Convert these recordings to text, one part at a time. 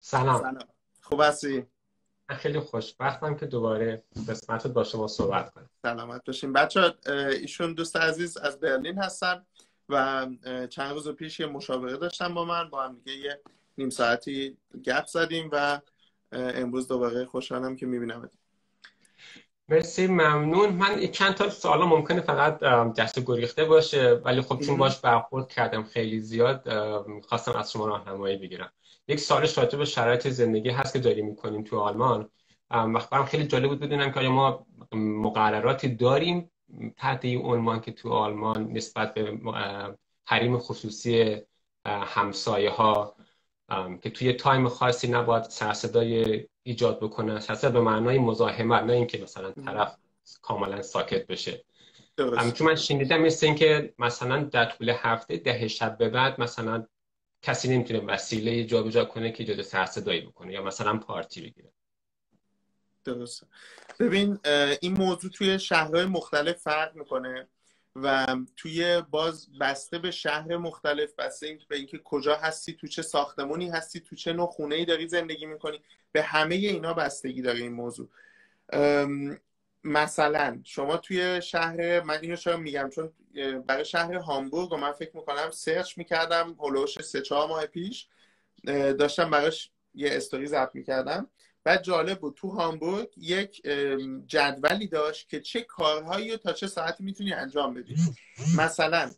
سلام. سلام. خوب هستی؟ من خیلی خوشبختم که دوباره قسمت با شما صحبت کنم. سلامت باشین بچه. ایشون دوست عزیز از برلین هستن و چند روز پیش یه مشاوره داشتن با هم دیگه یه نیم ساعتی گپ زدیم و امروز دوباره خوشحالم که میبینم. مرسی، ممنون. من چند تا سوالا ممکنه فقط جست گریخته باشه، ولی خب چون باش برخورد کردم خیلی زیاد خواستم از شما راهنمایی بگیرم. یک سوالش راجع به شرایط زندگی هست که داریم میکنیم تو آلمان. وقتی خیلی جالب بود بدونم که آیا ما مقرراتی داریم تحت این عنوان که تو آلمان نسبت به حریم خصوصی همسایه ها که توی تایم خاصی نباید سر صدای ایجاد بکنه، سر صدا به معنای مزاحمت، نه اینکه مثلا طرف کاملا ساکت بشه. چون من شنیدم مثل این که مثلا در طول هفته 10 شب به بعد مثلا کسی نمیتونه وسیله جابجا کنه که ایجاد سر صدایی بکنه یا مثلا پارتی بگیره. درسته. ببین این موضوع توی شهرهای مختلف فرق میکنه و توی باز بسته به شهر مختلف، بسته به اینکه کجا هستی، تو چه ساختمونی هستی، تو چه نوع خونه‌ای داری زندگی میکنی، به همه اینا بستگی داره این موضوع. مثلا شما توی شهر، من اینو چرا میگم چون برای شهر هامبورگ و من فکر میکنم سرچ میکردم هولوش 3-4 ماه پیش، داشتم براش یه استوری ضبط میکردم. بعد جالب بود تو هامبورگ یک جدولی داشت که چه کارهایی رو تا چه ساعتی میتونی انجام بدی. مثلا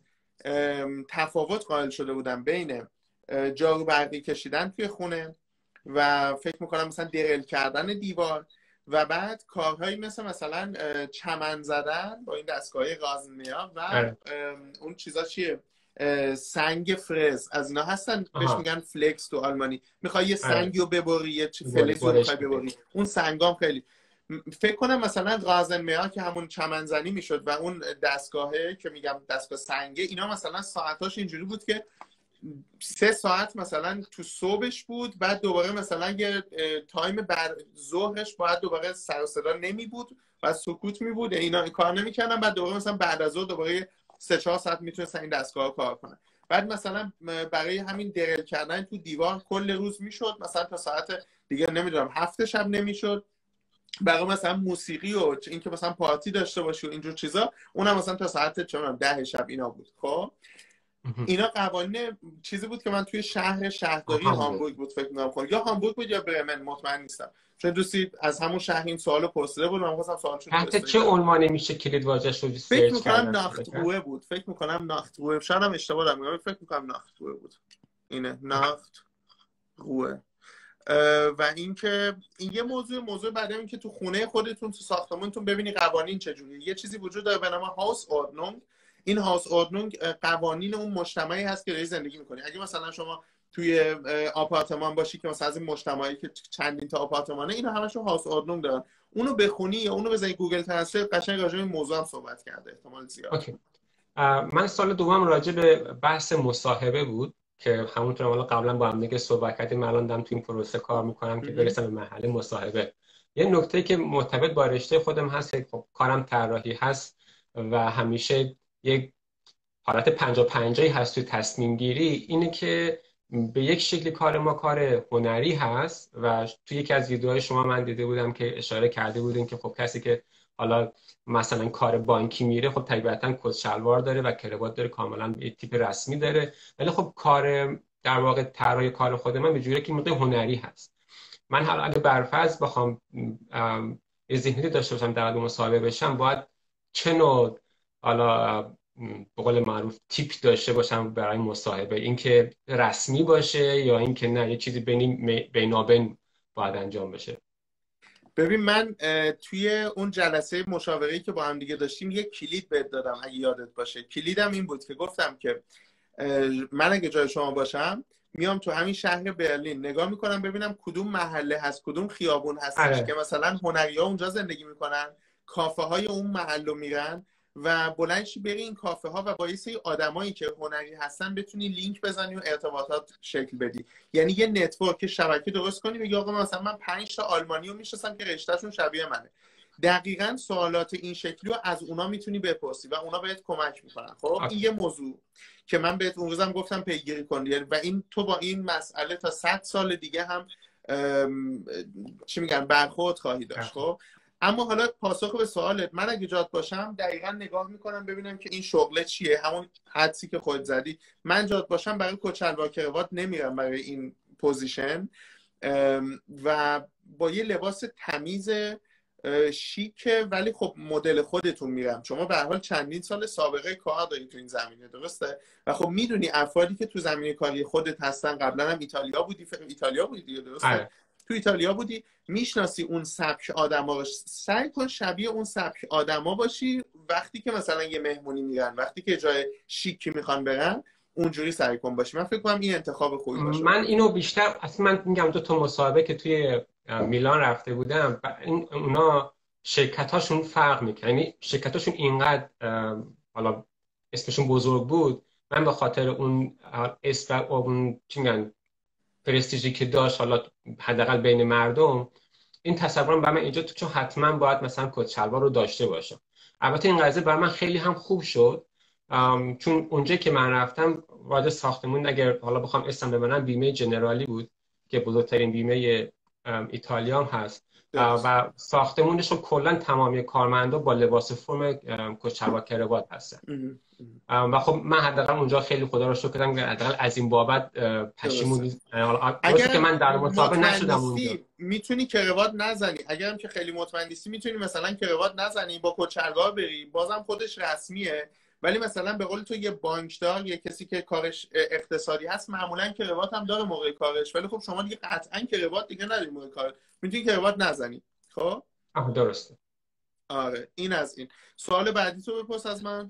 تفاوت قائل شده بودم بین جارو برقی کشیدن توی خونه و فکر میکنم مثلا درل کردن دیوار و بعد کارهایی مثلا چمن زدن با این دستگاه غازنیا و اون چیزا چیه، سنگ فرز، از اینا هستن بهش میگن فلکس تو آلمانی. میخوای یه سنگی رو ببری، یه فلز رو میخوای ببری، اون سنگام خیلی فکر کنم مثلا غازنیا که همون چمن زنی میشد و اون دستگاهه که میگم دستگاه سنگه، اینا مثلا ساعتاش اینجوری بود که 3 ساعت مثلا تو صبحش بود، بعد دوباره مثلا یه تایم بر ظهرش باید دوباره سر و صدا نمی بود و سکوت می بود، اینا کار نمی‌کردن. بعد دوباره مثلا بعد از ظهر دوباره 3-4 ساعت میتونستن این دستگاه کار کنن. بعد مثلا برای همین درل کردن تو دیوار کل روز میشد، مثلا تا ساعت دیگه نمیدونم 7 شب نمیشد. برای مثلا موسیقی و اینکه مثلا پارتی داشته باشی و اینجور چیزا، اونم مثلا تا ساعت 10 شب اینا بود. خب اینا قوانین چیزی بود که من توی شهرداری هامبورگ بود فکر می‌کنم، یا هامبورگ بود یا برمن، مطمئن نیستم، چون دوستی از همون شهر این سوالو پرسیده بود. من خواستم سوالشون رو تحت چه عنوانی میشه کلید واژه‌اش رو سرچ کردن؟ فکر می‌کنم ناختروه بود، فکر می‌کنم ناختروه، شاید هم اشتباه دارم، فکر می‌کنم ناختروه بود. اینه ناختروه. و اینکه این یه موضوع بعد این که تو خونه خودتون تو ساختمونتون ببینی قوانین چجوریه. یه چیزی وجود داره به نام هاوس اوردنونگ. این هاوس اوردنونگ قوانین اون مجتمعی هست که داری زندگی میکنی. اگه مثلا شما توی آپارتمان باشی که مثلا از این مجتمعی که چندین تا آپارتمانه، اینا همشون هاوس اوردنونگ دارن، اونو بخونی یا اونو بزنی گوگل ترنسلیت، قشنگ راجع به این موضوع هم صحبت کرده احتمال زیاد. اوکی. من سال دوم راجع به بحث مصاحبه بود که همونطور حالا قبلا با هم دیگه صحبت کردیم. من الان دارم تو این پروسه کار میکنم که برسم به مرحله مصاحبه. یه نکته که مرتبط با رشته خودم هست که خب کارم طراحی هست و همیشه یک حالت 50-50 هست توی تصمیم گیری، اینه که به یک شکلی کار ما کار هنری هست و توی یکی از ویدیوهای شما من دیده بودم که اشاره کرده بودین که خب کسی که حالا مثلا کار بانکی میره خب طبیعتاً کت شلوار داره و کراوات داره، کاملا یه تیپ رسمی داره، ولی خب کار در واقع طراحی کار خود من به جوری که مقدار هنری هست. من حالا اگه برفرض بخوام ذهنیتی داشته باشم در مصاحبه بشم، باید چه نوع حالا به قول معروف تیپ داشته باشم برای مصاحبه؟ اینکه رسمی باشه یا اینکه نه یه چیزی بینابین باید انجام بشه؟ ببین من توی اون جلسه مشاوره‌ای که با هم دیگه داشتیم یک کلید بهت دادم اگه یادت باشه. کلیدم این بود که گفتم که من اگه جای شما باشم میام تو همین شهر برلین نگاه میکنم ببینم کدوم محله هست، کدوم خیابون هستش که مثلا هنری‌ها اونجا زندگی میکنن، کافه های اون محلو میرن و بلندشی بری این کافه ها و با یه سری آدمایی که هنری هستن بتونی لینک بزنی و ارتباطات شکل بدی. یعنی یه نتورک، شبکه درست کنی، بگی آقا مثلا من 5 تا آلمانی رو میشناسم که رشتهشون شبیه منه. دقیقاً سوالات این شکلی رو از اونا میتونی بپرسی و اونا بهت کمک میکنن. خب این یه موضوع که من بهت اون روزم گفتم پیگیری کن و این تو با این مسئله تا 100 سال دیگه هم چی میگن برخورد خواهی داشت. خب اما حالا پاسخ به سوالت، من اگه جات باشم دقیقا نگاه میکنم ببینم که این شغله چیه، همون حدسی که خود زدی. من جات باشم برای کچلوار کراوات نمیرم برای این پوزیشن و با یه لباس تمیز شیکه، ولی خب مدل خودتون میرم. شما به هر حال چندین سال سابقه کار دارید تو این زمینه، درسته؟ و خب میدونی افرادی که تو زمینه کاری خودت هستن، قبلا هم ایتالیا بودی دیگه، درسته؟ تو ایتالیا بودی، میشناسی اون سبک آدما رو. سعی کن شبیه اون سبک آدما باشی وقتی که مثلا یه مهمونی میرن، وقتی که جای شیکی میخوان برن، اونجوری سعی کن باشی. من فکر کنم این انتخاب خوبی باشه. من اینو بیشتر اصلا من میگم 2 مصاحبه که توی میلان رفته بودم، اونا شرکتاشون فرق میکنه، یعنی شرکتاشون اینقدر حالا اسمشون بزرگ بود، من به خاطر اون اسم و اون چی میگن پرستیژی که داشت، حالا حداقل بین مردم، این تصورم برای من ایجاد چون حتما باید مثلا کت شلوار رو داشته باشم. البته این قضیه برای من خیلی هم خوب شد، چون اونجا که من رفتم وارد ساختمون، اگر حالا بخوام اسم ببرم، بیمه جنرالی بود که بزرگترین بیمه ایتالیا هم هست و ساختمونش رو کلا تمامی کارمندا با لباس فرم کت شلوار کراوات هستن و خب من حداقل اونجا خیلی خدا رو شکر کردم که حداقل از این بابت پشیمون نیستم. اگر که من در مسابقه نشدم اونجا، میتونی کراوات نزنی. اگرم که خیلی مطمئن نیستی میتونی مثلا کراوات نزنی، با کت شلوار بری، بازم خودش رسمیه. ولی مثلا به قول تو یه بانکدار، یه کسی که کارش اقتصادی هست، معمولا کراوات هم داره موقع کارش، ولی خب شما دیگه قطعا کراوات دیگه نداری موقع کار، میتونی کراوات نزنی. خب درسته. آره، این از این. سوال بعدی تو بپرس از من.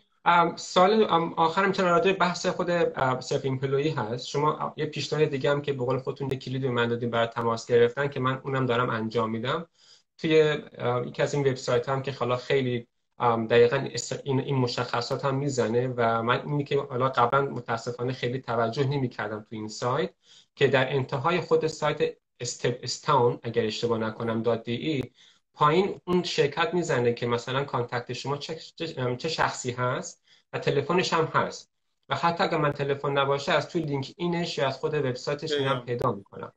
سال آخرم چون راجع بحث خود سلف ایمپلویی هست، شما یه پیشنهاد دیگه هم که به قول خودتون یک کلید به من دادین برای تماس گرفتن که من اونم دارم انجام میدم توی یکی از این وبسایت هم که حالا خیلی دقیقاً این مشخصات هم میزنه و من اینی که حالا قبلا متاسفانه خیلی توجه نمی‌کردم تو این سایت، که در انتهای خود سایت استون اگر اشتباه نکنم .de پایین اون شرکت میزنه که مثلا کانتکت شما چه شخصی هست و تلفنش هم هست و حتی اگر من تلفن نباشه از توی لینک اینش یا از خود وبسایتش میرم پیدا میکنم.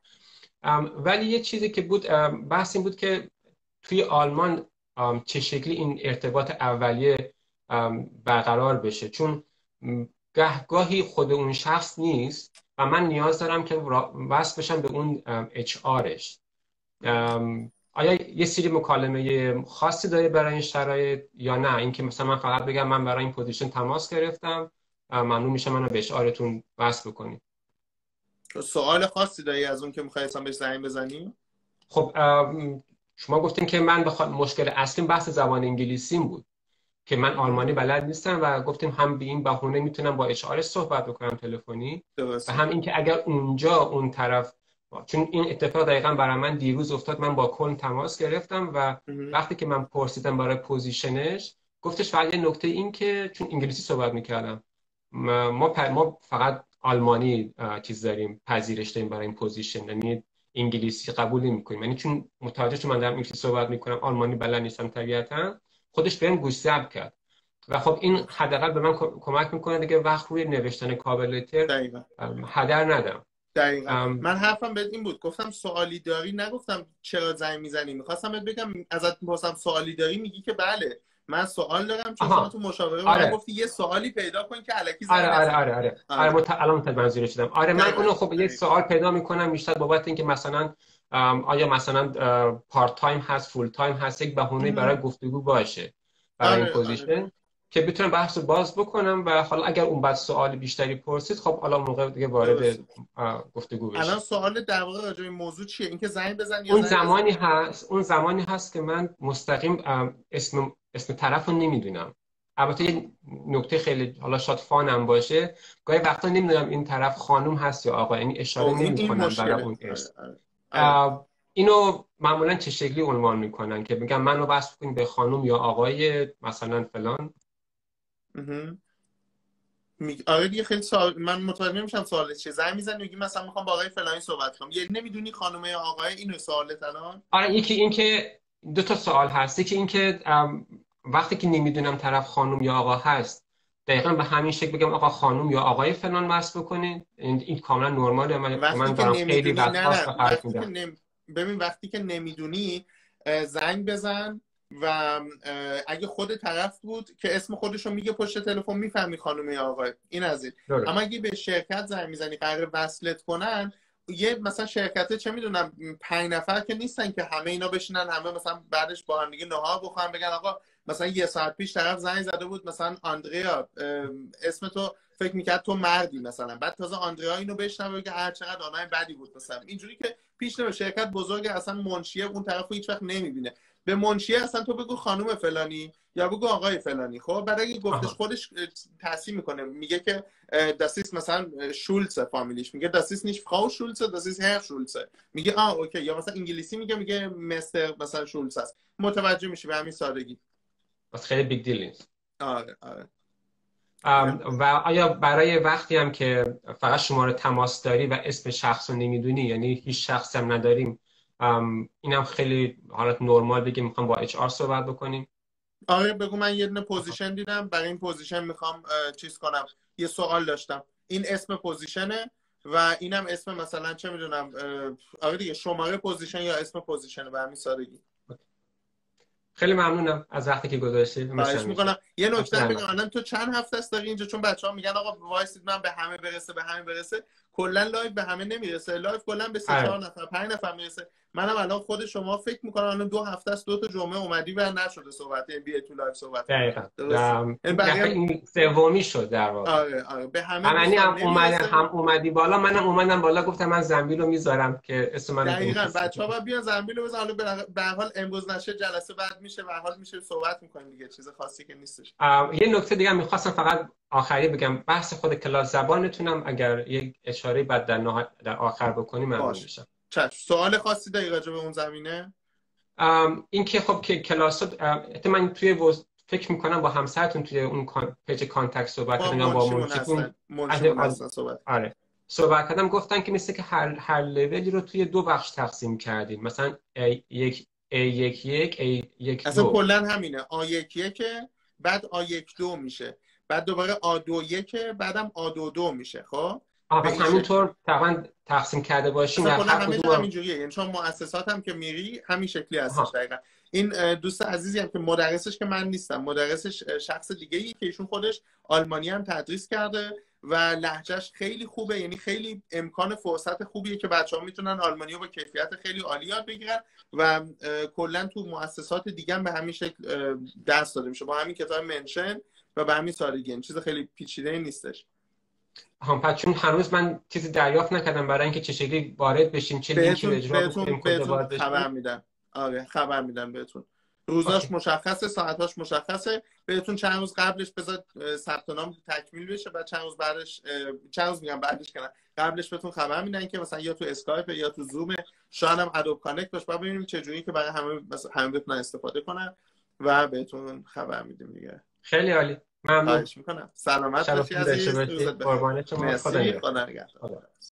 ولی یه چیزی که بود، بحث این بود که توی آلمان چه شکلی این ارتباط اولیه برقرار بشه، چون گاهی خود اون شخص نیست و من نیاز دارم که وصل بشم به اون HR-ش. آیا یه سری مکالمه خاصی داره برای این شرایط یا نه؟ اینکه مثلا من فقط بگم من برای این پوزیشن تماس گرفتم، ممنون میشه منو به HR-تون وصل بکنید. سوال خاصی داری از اون که میخوای اصلا بهش زنگ بزنی؟ خب شما گفتین که من مشکل اصلیم بحث زبان انگلیسیم بود که من آلمانی بلد نیستم و گفتیم هم به این بهونه میتونم با HR صحبت بکنم تلفنی و هم اینکه اگر اونجا اون طرف، چون این اتفاق دقیقاً برای من دیروز افتاد، من با کل تماس گرفتم و وقتی که من پرسیدم برای پوزیشنش گفتش فقط یه نکته این که چون انگلیسی صحبت میکردم ما فقط آلمانی چیز داریم، پذیرش داریم برای این پوزیشن، یعنی انگلیسی قبول نمی‌کنیم. یعنی چون متوجه چون من دارم انگلیسی صحبت میکنم، آلمانی بلد نیستم طبیعتاً، خودش بهم گوشزد کرد و خب این حداقل به من کمک میکنه دیگه وقت روی نوشتن کابل لتر هدر ندم. دقیقاً من حرفم بهت این بود، گفتم سوالی داری، نگفتم چرا زنگ میزنی. میخواستم بهت بگم ازت میپرسم سوالی داری، میگی که بله من سوال دارم، چون شما تو مشاوره من گفتی یه سوالی پیدا کن که الکی زنگ نزنی. الان متوجه شدم. من اونو خب یه سوال پیدا میکنم بیشتر بابت اینکه مثلا آیا مثلا پارت تایم هست، فول تایم هست، یک بهونه برای گفتگو باشه برای این پوزیشن که بتونم بحث رو باز بکنم و حالا اگر اون بعد سوال بیشتری پرسید خب حالا موقع دیگه وارد گفتگو بشیم. الان سوال در واقع راجع به موضوع چیه؟ اینکه زنگ بزنی یا اون زمانی هست که من مستقیم اسم طرف رو نمیدونم. البته یه نکته خیلی حالا شاید فانم باشه، گاهی وقتا نمیدونم این طرف خانم هست یا آقا، یعنی اشاره نمی‌کنم برای اون اسم. اینو معمولا چه شکلی عنوان میکنن که میگن منو وصل کنید به خانم یا آقای مثلا فلان؟ آره دیگه خیلی سوال، من متوجه نمیشم سوالت چیه. زنگ میزنی میگی مثلا میخوام با آقای فلانی صحبت کنم، یعنی نمیدونی خانم یا آقای، اینو سوالت الان؟ آره، یکی این که دو تا سوال هست. یکی این که وقتی که نمیدونم طرف خانم یا آقا هست، دقیقاً به همین شکل بگم آقا خانم یا آقای فلان وصل بکنید، این کاملا نرماله. من دارم خیلی وقت خرج میدم. ببین وقتی که نمیدونی زنگ بزن و اگه خود طرف بود که اسم خودش رو میگه پشت تلفن میفهمی خانم یا آقای. این از این. اما اگه به شرکت زنگ میزنی قرار وصلت کنن، یه مثلا شرکته چه میدونم 5 نفر که نیستن که همه اینا بشینن همه مثلا بعدش با هم دیگه نهار بخورن بگن آقا مثلا 1 ساعت پیش طرف زنگ زده بود مثلا آندریا اسم تو فکر میکرد تو مردی مثلا، بعد تازه آندریا اینو بشنوه بگه هر چقدر آنای بدی بود مثلا. اینجوری که پیش نمیره. شرکت بزرگ اصلا منشیه اون طرفو هیچ وقت نمیبینه. به منشیه اصلا تو بگو خانم فلانی یا بگو آقای فلانی. خب بعد اگه گفتش خودش تصحیح میکنه میگه که داسیس مثلا شولز فامیلیش، میگه داسیس نیش فراو شولز، داسیس هر شولز، میگه اوکی. یا مثلا انگلیسی میگه مستر مثلا شولز است، متوجه میشی به همین سادگی. بس خیلی بیگ دیل نیست. آره آره. و آیا برای وقتی هم که فقط شماره تماس داری و اسم شخص رو نمیدونی، یعنی هیچ شخصی هم نداریم، اینم خیلی حالت نرمال بگیم میخوام با اچ آر صحبت بکنیم؟ آره بگو من یه دونه پوزیشن دیدم، برای این پوزیشن میخوام چیز کنم، یه سوال داشتم، این اسم پوزیشنه و اینم اسم مثلا چه میدونم آره دیگه شماره پوزیشن یا اسم پوزیشنه، به همین سادگی. خیلی ممنونم از وقتی که گذاشتید. خواهش میکنم. یه نکته بگم، الان تو چند هفته است داری اینجا؟ چون بچه‌ها میگن آقا وایسید من به همه برسه. کلا لایو به همه نمیرسه، لایو کلا به 3-4 نفر 5 نفر میرسه. منم الان خود شما فکر میکنم الان 2 هفته است 2 تا جمعه اومدی و نشده صحبت ام بی تو لایو صحبت. دقیقاً. این سومی شد در واقع. آره به همه هم اومدی بالا، منم اومدم بالا گفتم من زنبیل رو میذارم که اسم من دقیقاً بچه‌ها باید بیان زنبیل رو بزنن. حالا به هر حال امروز نشه جلسه بعد میشه، به هر حال میشه صحبت میکنیم دیگه، چیز خاصی که نیستش. یه نکته دیگه میخواستم فقط آخری بگم، بحث خود کلاس زبانتونم اگر یک اشاره بعد در آخر بکنیم ممنون میشم. سوال خاصی داری راجع به اون زمینه؟ این که خب که کلاس من توی فکر میکنم با همسرتون توی اون پیج کانتکت صحبت کردم، با منشیتون صحبت. آره صحبت کردم، گفتن که مثل که هر لولی رو توی 2 بخش تقسیم کردیم، مثلا A11 A12. اصلا کلا همینه، A11 بعد A12 میشه، بعد دوباره A21 بعدم A22 میشه. خب پس همینطور تقریبا تقسیم کرده باشیم در هر کدوم همینجوریه، یعنی چون مؤسسات هم که میری همین شکلی هستش دقیقاً. این دوست عزیزی هم که مدرسش که من نیستم، مدرسش شخص دیگه ای که ایشون خودش آلمانی هم تدریس کرده و لهجهش خیلی خوبه، یعنی خیلی امکان فرصت خوبیه که بچه‌ها میتونن آلمانی رو با کیفیت خیلی عالی یاد بگیرن و کلا تو مؤسسات دیگه هم به همین شکل درس داده میشه با همین کتاب منشن و به همین سادگی. چیز خیلی پیچیده نیستش. پس چون هنوز من چیزی دریافت نکردم برای اینکه چه شکلی وارد بشیم، چه لینکی رو اجرا بکنیم، بهتون خبر میدم. آره خبر میدم بهتون. روزاش مشخصه، ساعتاش مشخصه، بهتون چند روز قبلش بذار ثبت نام تکمیل بشه، بعد چند روز بعدش بعدش کنن قبلش بهتون خبر میدن که مثلا یا تو اسکایپ یا تو زوم، شاید هم ادوب کانکت باشه، بعد ببینیم چه جوری که برای همه بتونن استفاده کنن و بهتون خبر میدیم دیگه. خیلی عالی، ممنون. خواهش میکنم. سلامت باشی عزیز. قربان شما. خدا نگهدار.